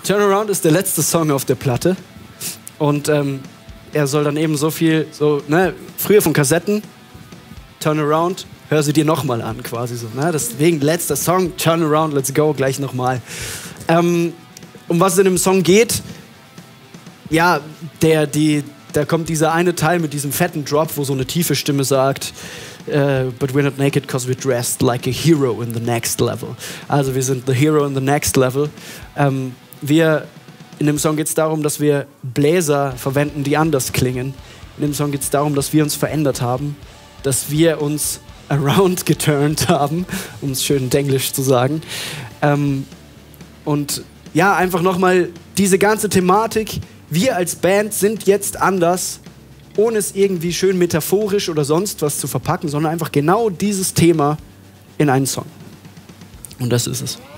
Turnaround ist der letzte Song auf der Platte. Und er soll dann eben so viel, früher von Kassetten, Turnaround, hör sie dir nochmal an, quasi so. Ne? Deswegen letzter Song, Turnaround, let's go, gleich nochmal. Um was es in dem Song geht, ja, da kommt dieser eine Teil mit diesem fetten Drop, wo so eine tiefe Stimme sagt, but we're not naked because we're dressed like a hero in the next level. Also wir sind the hero in the next level. In dem Song geht es darum, dass wir Bläser verwenden, die anders klingen. In dem Song geht es darum, dass wir uns verändert haben, dass wir uns around geturnt haben, um es schön in Englisch zu sagen. Und ja, einfach nochmal diese ganze Thematik, wir als Band sind jetzt anders, ohne es irgendwie schön metaphorisch oder sonst was zu verpacken, sondern einfach genau dieses Thema in einen Song. Und das ist es.